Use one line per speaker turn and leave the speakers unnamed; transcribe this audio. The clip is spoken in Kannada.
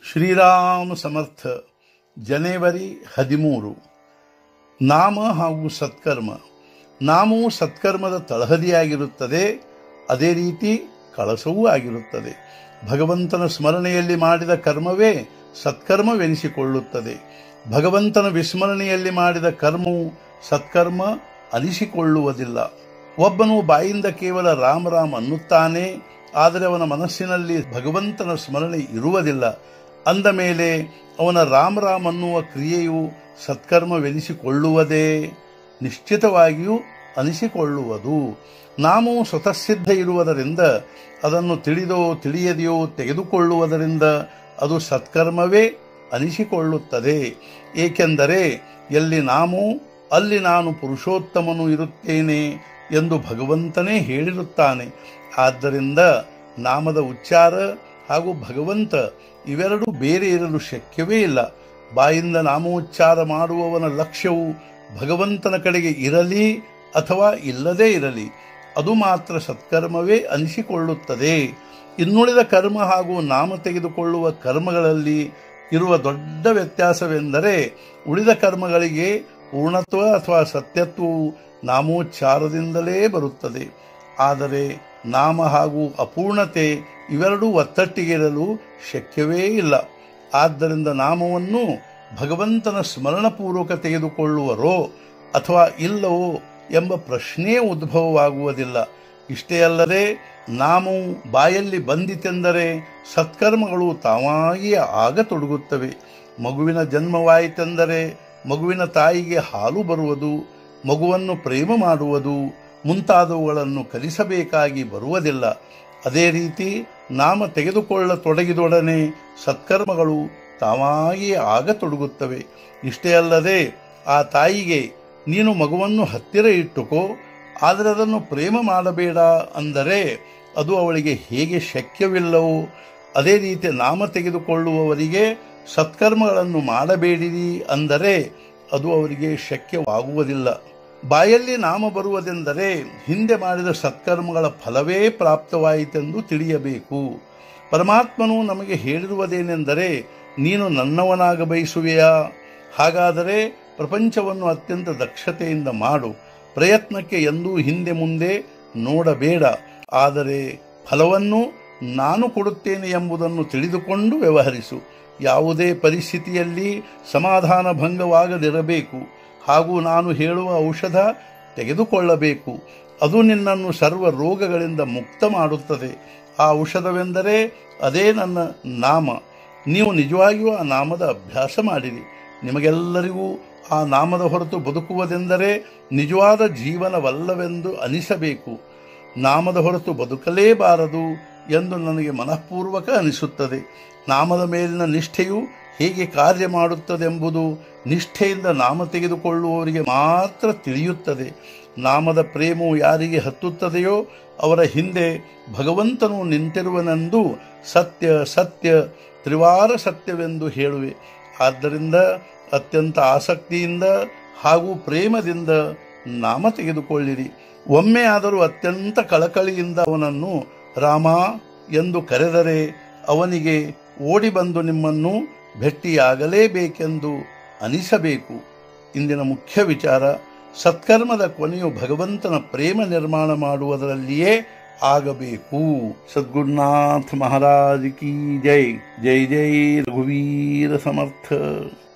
ಶ್ರೀರಾಮ ಸಮರ್ಥ. ಜನವರಿ 13. ನಾಮ ಹಾಗೂ ಸತ್ಕರ್ಮ. ನಾಮವು ಸತ್ಕರ್ಮದ ತಳಹದಿಯಾಗಿರುತ್ತದೆ, ಅದೇ ರೀತಿ ಕಳಸವೂ ಆಗಿರುತ್ತದೆ. ಭಗವಂತನ ಸ್ಮರಣೆಯಲ್ಲಿ ಮಾಡಿದ ಕರ್ಮವೇ ಸತ್ಕರ್ಮವೆನಿಸಿಕೊಳ್ಳುತ್ತದೆ. ಭಗವಂತನ ವಿಸ್ಮರಣೆಯಲ್ಲಿ ಮಾಡಿದ ಕರ್ಮವು ಸತ್ಕರ್ಮ ಅನಿಸಿಕೊಳ್ಳುವುದಿಲ್ಲ. ಒಬ್ಬನು ಬಾಯಿಂದ ಕೇವಲ ರಾಮ ರಾಮ ಅನ್ನುತ್ತಾನೆ, ಆದರೆ ಅವನ ಮನಸ್ಸಿನಲ್ಲಿ ಭಗವಂತನ ಸ್ಮರಣೆ ಇರುವುದಿಲ್ಲ. ಅಂದ ಮೇಲೆ ಅವನ ರಾಮ ರಾಮ ಅನ್ನುವ ಕ್ರಿಯೆಯು ಸತ್ಕರ್ಮವೆನಿಸಿಕೊಳ್ಳುವುದೇ? ನಿಶ್ಚಿತವಾಗಿಯೂ ಅನಿಸಿಕೊಳ್ಳುವುದು. ನಾಮವು ಸ್ವತಃಸಿದ್ಧ ಇರುವುದರಿಂದ, ಅದನ್ನು ತಿಳಿದೋ ತಿಳಿಯದೆಯೋ ತೆಗೆದುಕೊಳ್ಳುವುದರಿಂದ ಅದು ಸತ್ಕರ್ಮವೇ ಅನಿಸಿಕೊಳ್ಳುತ್ತದೆ. ಏಕೆಂದರೆ ಎಲ್ಲಿ ನಾಮೋ ಅಲ್ಲಿ ನಾನು ಪುರುಷೋತ್ತಮನು ಇರುತ್ತೇನೆ ಎಂದು ಭಗವಂತನೇ ಹೇಳಿರುತ್ತಾನೆ. ಆದ್ದರಿಂದ ನಾಮದ ಉಚ್ಚಾರ ಹಾಗೂ ಭಗವಂತ ಇವೆರಡೂ ಬೇರೆ ಇರಲು ಶಕ್ಯವೇ ಇಲ್ಲ. ಬಾಯಿಂದ ನಾಮೋಚ್ಚಾರ ಮಾಡುವವನ ಲಕ್ಷ್ಯವು ಭಗವಂತನ ಕಡೆಗೆ ಇರಲಿ ಅಥವಾ ಇಲ್ಲದೇ ಇರಲಿ, ಅದು ಮಾತ್ರ ಸತ್ಕರ್ಮವೇ ಅನಿಸಿಕೊಳ್ಳುತ್ತದೆ. ಇನ್ನುಳಿದ ಕರ್ಮ ಹಾಗೂ ನಾಮ ತೆಗೆದುಕೊಳ್ಳುವ ಕರ್ಮಗಳಲ್ಲಿ ಇರುವ ದೊಡ್ಡ ವ್ಯತ್ಯಾಸವೆಂದರೆ, ಉಳಿದ ಕರ್ಮಗಳಿಗೆ ಪೂರ್ಣತ್ವ ಅಥವಾ ಸತ್ಯತ್ವವು ನಾಮೋಚ್ಚಾರದಿಂದಲೇ ಬರುತ್ತದೆ. ಆದರೆ ನಾಮ ಹಾಗೂ ಅಪೂರ್ಣತೆ ಇವೆರಡೂ ಒತ್ತಟ್ಟಿಗಿರಲು ಶಕ್ಯವೇ ಇಲ್ಲ. ಆದ್ದರಿಂದ ನಾಮವನ್ನು ಭಗವಂತನ ಸ್ಮರಣಪೂರ್ವಕ ತೆಗೆದುಕೊಳ್ಳುವರೋ ಅಥವಾ ಇಲ್ಲವೋ ಎಂಬ ಪ್ರಶ್ನೆಯೇ ಉದ್ಭವವಾಗುವುದಿಲ್ಲ. ಇಷ್ಟೇ ಅಲ್ಲದೆ ನಾಮವು ಬಾಯಲ್ಲಿ ಬಂದಿತೆಂದರೆ ಸತ್ಕರ್ಮಗಳು ತಾವಾಗಿಯೇ ಆಗತೊಡಗುತ್ತವೆ. ಮಗುವಿನ ಜನ್ಮವಾಯಿತೆಂದರೆ ಮಗುವಿನ ತಾಯಿಗೆ ಹಾಲು ಬರುವುದು, ಮಗುವನ್ನು ಪ್ರೇಮ ಮಾಡುವುದು ಮುಂತಾದವುಗಳನ್ನು ಕಲಿಸಬೇಕಾಗಿ ಬರುವುದಿಲ್ಲ. ಅದೇ ರೀತಿ ನಾಮ ತೆಗೆದುಕೊಳ್ಳತೊಡಗಿದೊಡನೆ ಸತ್ಕರ್ಮಗಳು ತಾವಾಗಿಯೇ ಆಗತೊಡಗುತ್ತವೆ. ಇಷ್ಟೇ ಅಲ್ಲದೆ ಆ ತಾಯಿಗೆ ನೀನು ಮಗುವನ್ನು ಹತ್ತಿರ ಇಟ್ಟುಕೋ, ಆದರೆ ಅದನ್ನು ಪ್ರೇಮ ಮಾಡಬೇಡ ಅಂದರೆ ಅದು ಅವಳಿಗೆ ಹೇಗೆ ಶಕ್ಯವಿಲ್ಲವೋ, ಅದೇ ರೀತಿ ನಾಮ ತೆಗೆದುಕೊಳ್ಳುವವರಿಗೆ ಸತ್ಕರ್ಮಗಳನ್ನು ಮಾಡಬೇಡಿರಿ ಅಂದರೆ ಅದು ಅವರಿಗೆ ಶಕ್ಯವಾಗುವುದಿಲ್ಲ. ಬಾಯಲ್ಲಿ ನಾಮ ಬರುವುದೆಂದರೆ ಹಿಂದೆ ಮಾಡಿದ ಸತ್ಕರ್ಮಗಳ ಫಲವೇ ಪ್ರಾಪ್ತವಾಯಿತೆಂದು ತಿಳಿಯಬೇಕು. ಪರಮಾತ್ಮನು ನಮಗೆ ಹೇಳಿರುವುದೇನೆಂದರೆ, ನೀನು ನನ್ನವನಾಗ ಬಯಸುವೆಯಾ? ಹಾಗಾದರೆ ಪ್ರಪಂಚವನ್ನು ಅತ್ಯಂತ ದಕ್ಷತೆಯಿಂದ ಮಾಡು. ಪ್ರಯತ್ನಕ್ಕೆ ಎಂದೂ ಹಿಂದೆ ಮುಂದೆ ನೋಡಬೇಡ. ಆದರೆ ಫಲವನ್ನು ನಾನು ಕೊಡುತ್ತೇನೆ ಎಂಬುದನ್ನು ತಿಳಿದುಕೊಂಡು ವ್ಯವಹರಿಸು. ಯಾವುದೇ ಪರಿಸ್ಥಿತಿಯಲ್ಲಿ ಸಮಾಧಾನ ಭಂಗವಾಗದಿರಬೇಕು. ಹಾಗೂ ನಾನು ಹೇಳುವ ಔಷಧ ತೆಗೆದುಕೊಳ್ಳಬೇಕು. ಅದು ನಿನ್ನನ್ನು ಸರ್ವ ರೋಗಗಳಿಂದ ಮುಕ್ತ ಮಾಡುತ್ತದೆ. ಆ ಔಷಧವೆಂದರೆ ಅದೇ ನನ್ನ ನಾಮ. ನೀವು ನಿಜವಾಗಿಯೂ ಆ ನಾಮದ ಅಭ್ಯಾಸ ಮಾಡಿರಿ. ನಿಮಗೆಲ್ಲರಿಗೂ ಆ ನಾಮದ ಹೊರತು ಬದುಕುವುದೆಂದರೆ ನಿಜವಾದ ಜೀವನವಲ್ಲವೆಂದು ಅನಿಸಬೇಕು. ನಾಮದ ಹೊರತು ಬದುಕಲೇಬಾರದು ಎಂದು ನನಗೆ ಮನಃಪೂರ್ವಕ ಅನಿಸುತ್ತದೆ. ನಾಮದ ಮೇಲಿನ ನಿಷ್ಠೆಯು ಹೇಗೆ ಕಾರ್ಯ ಮಾಡುತ್ತದೆಂಬುದು ನಿಷ್ಠೆಯಿಂದ ನಾಮ ತೆಗೆದುಕೊಳ್ಳುವವರಿಗೆ ಮಾತ್ರ ತಿಳಿಯುತ್ತದೆ. ನಾಮದ ಪ್ರೇಮವು ಯಾರಿಗೆ ಹತ್ತುತ್ತದೆಯೋ ಅವರ ಹಿಂದೆ ಭಗವಂತನು ನಿಂತಿರುವನೆಂದು ಸತ್ಯ ಸತ್ಯ ತ್ರಿವಾರ ಸತ್ಯವೆಂದು ಹೇಳುವೆ. ಆದ್ದರಿಂದ ಅತ್ಯಂತ ಆಸಕ್ತಿಯಿಂದ ಹಾಗೂ ಪ್ರೇಮದಿಂದ ನಾಮ ತೆಗೆದುಕೊಳ್ಳಿರಿ. ಒಮ್ಮೆ ಆದರೂ ಅತ್ಯಂತ ಕಳಕಳಿಯಿಂದ ಅವನನ್ನು ರಾಮ ಎಂದು ಕರೆದರೆ ಅವನಿಗೆ ಓಡಿ ಬಂದು ನಿಮ್ಮನ್ನು ಭೇಟಿಯಾಗಲೇಬೇಕೆಂದು ಅನಿಸಬೇಕು. ಇಂದಿನ ಮುಖ್ಯ ವಿಚಾರ, ಸತ್ಕರ್ಮದ ಕೊನೆಯು ಭಗವಂತನ ಪ್ರೇಮ ನಿರ್ಮಾಣ ಮಾಡುವುದರಲ್ಲಿಯೇ ಆಗಬೇಕು. ಸದ್ಗುರುನಾಥ ಮಹಾರಾಜ್ ಕಿ ಜೈ. ಜೈ ಜೈ ರಘುವೀರ ಸಮರ್ಥ.